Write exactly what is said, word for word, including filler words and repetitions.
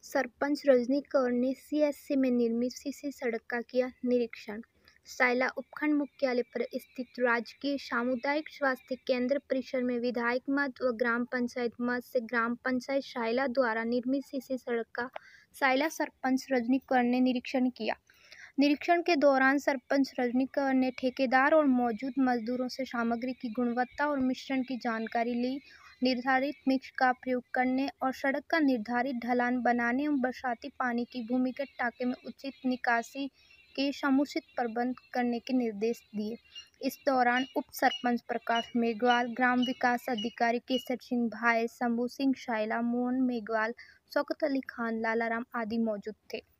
सरपंच रजनी कौर ने सीएससी में निर्मित सीसी सड़क का किया निरीक्षण। सायला उपखंड मुख्यालय पर स्थित राजकीय सामुदायिक स्वास्थ्य केंद्र परिसर में विधायक मठ व ग्राम पंचायत मठ से ग्राम पंचायत सायला द्वारा निर्मित सीसी सड़क का सायला सरपंच रजनी कौर ने निरीक्षण किया। निरीक्षण के दौरान सरपंच रजनी कौर ने ठेकेदार और मौजूद मजदूरों से सामग्री की गुणवत्ता और मिश्रण की जानकारी ली, निर्धारित मिक्स का प्रयोग करने और सड़क का निर्धारित ढलान बनाने एवं बरसाती पानी की भूमिगत टाँके में उचित निकासी के समुचित प्रबंध करने के निर्देश दिए। इस दौरान उप सरपंच प्रकाश मेघवाल, ग्राम विकास अधिकारी केसर सिंह भाई, शंभू सिंह सायला, मोहन मेघवाल, शौकत अली खान, लालाराम आदि मौजूद थे।